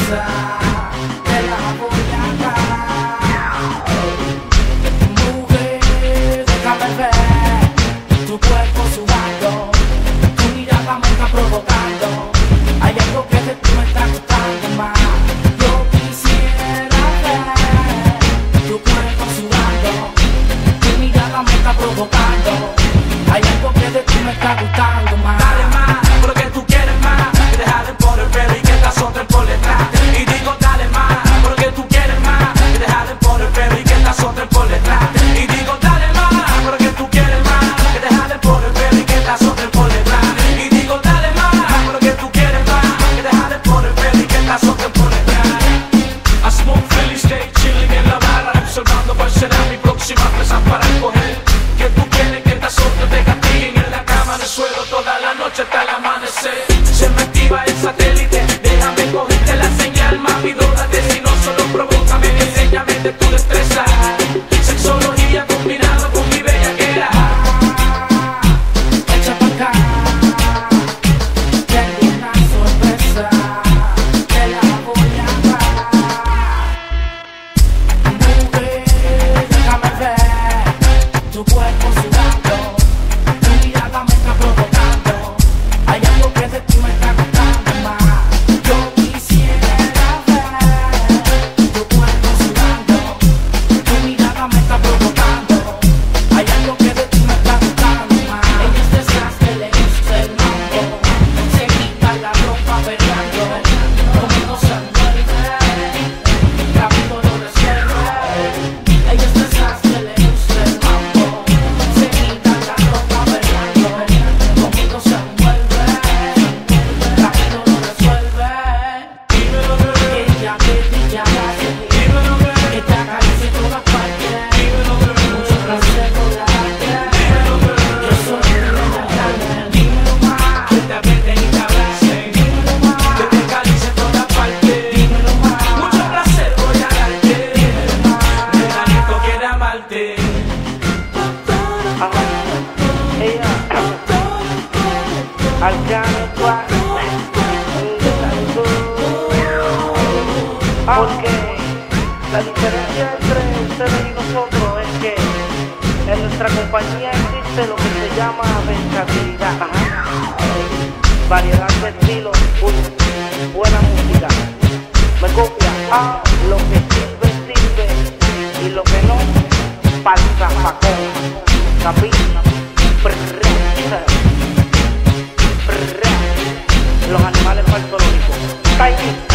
sorpresa, te la voy a dar. Mujer, déjame ver tu cuerpo sudando, tu mirada me está provocando. Hay algo que de ti me está gustando más. Yo quisiera ver tu cuerpo sudando, tu mirada me está provocando. Hay algo que de ti me está gustando más. Dale más, porque tú quieres más. Deja de poner pelo y que te azoten por detrás. Y digo dale más, porque tú quieres más. Deja de poner pelo y que te azoten por detrás. Y digo dale más, porque tú quieres más. Deja de poner pelo y que te azoten por detrás. Y digo dale más, porque tú quieres más. Deja de poner pelo y que te azoten por detrás. I smoke Philly, stay chilling en la barra, observando cuál será mi próxima presa para escoger. Que tú quieres que te azoten, te castiguen en la cama, en el suelo toda la noche hasta el amanecer. Se me activa el satélite, déjame cogerte la señal, mami, dódate, si no solo provócame, enséñame de tu destreza. Sexología combinado con mi bellaquera. Echa pa' acá, tengo una sorpresa, te la voy a dar. Mujer, déjame ver tu cuerpo sudando, tu mirada me está provocando. Hay algo que de ti me está gustando más. Yo quisiera ver tu cuerpo sudando, tu mirada me está provocando. Hay algo que de ti me está gustando más. Ella es de esas que le gusta el mambo, se quita la ropa peleando, conmigo se envuelve, rápido lo resuelve. Ella es de esas que le gusta el mambo, se quita la ropa peleando, conmigo se envuelve, rápido lo resuelve. Dímelo, girl. Ella que brilla hace, Dímelo, girl. que te acaricia en todas partes, Dímelo, girl. mucho placer por la Dímelo, girl. yo soy una carne, dímelo más, Que te aprieten y te abracen, dímelo más, que te acaricien en todas partes. dímelo más, Mucho placer voy a darte, regalito quiere amarte. Ella Arcano Squad, porque la diferencia entre ustedes y nosotros es que en nuestra compañía existe lo que se llama versatilidad, variedad de estilos, buena música. Me copia, lo que sirve, sirve, y lo que no, falsa facón. Capilla, los animales faltológicos.